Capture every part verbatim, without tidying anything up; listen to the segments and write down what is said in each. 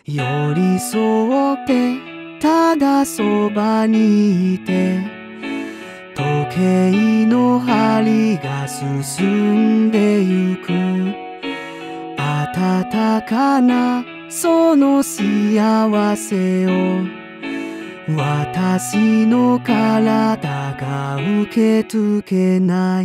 寄り添ってただそばにいて、時計の針が進んでゆく。温かなその幸せを私の体が受け付けない。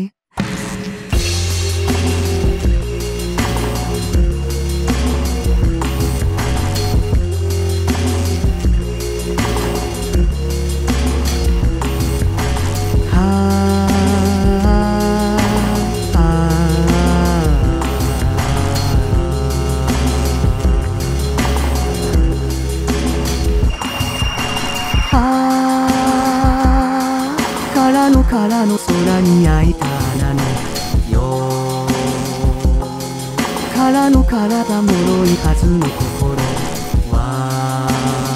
空の空の空に焼いた穴のよう、空の体もろいはずの心は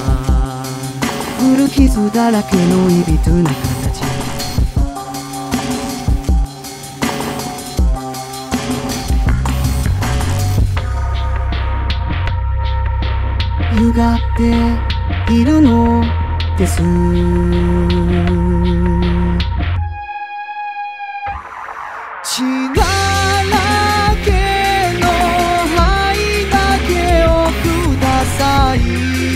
古傷だらけのいびつな形。歪っているのです。血だらけの灰だけをください。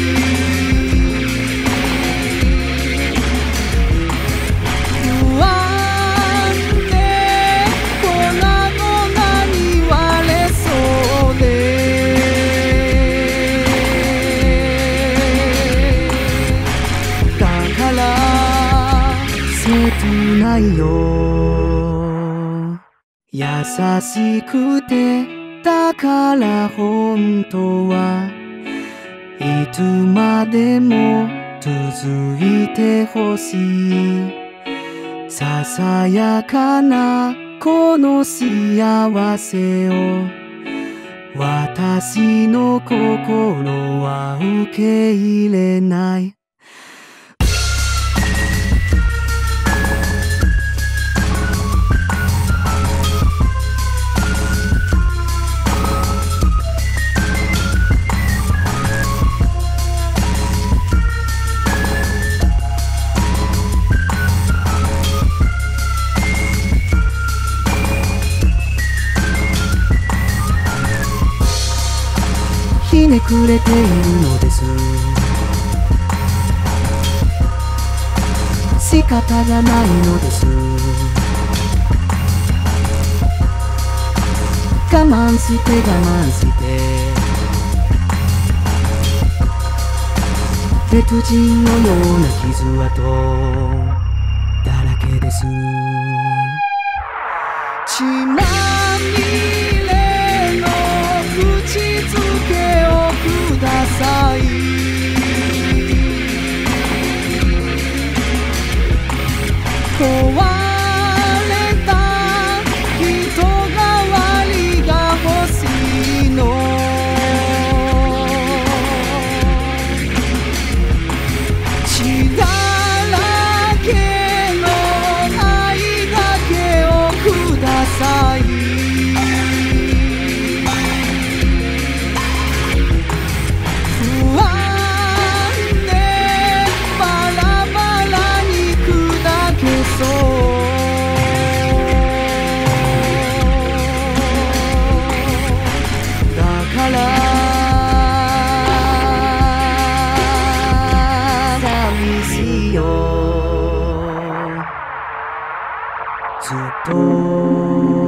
不安で粉々に割れそうで、だから切ないよ。優しくてだから本当はいつまでも続いてほしい。ささやかなこの幸せを私の心は受け入れない。ひねくれているのです。仕方がないのです。我慢して我慢して別人のような傷跡だらけです。血まみれの口づけをください。壊れた人代わりが欲しいの。血だらけの愛だけをください。不安でバラバラに砕けそう。だから寂しいよずっと。